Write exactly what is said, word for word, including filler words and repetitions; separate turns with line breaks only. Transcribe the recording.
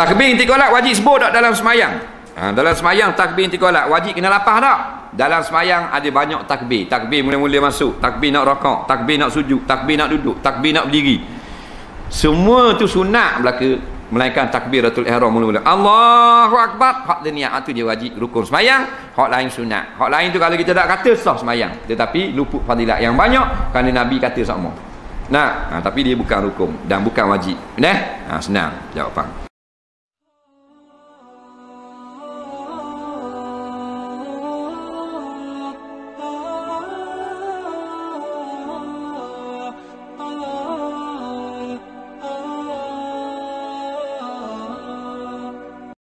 Takbir inti kolak wajib sebut tak dalam semayang? Ha, dalam semayang takbir inti kolak wajib kena lapah tak? Dalam semayang ada banyak takbir. Takbir mula-mula masuk, takbir nak rakaat, takbir nak sujud, takbir nak duduk, takbir nak berdiri. Semua tu sunat belaka, melainkan takbiratul ihram mula-mula. Allahu akbar, hak dia niat tu dia wajib rukun semayang, hak lain sunat. Hak lain tu kalau kita tak kata sah semayang, tetapi luput fadilat yang banyak kerana Nabi kata sama. Nah, ha, tapi dia bukan rukun dan bukan wajib. Nah, ha, senang jawapan.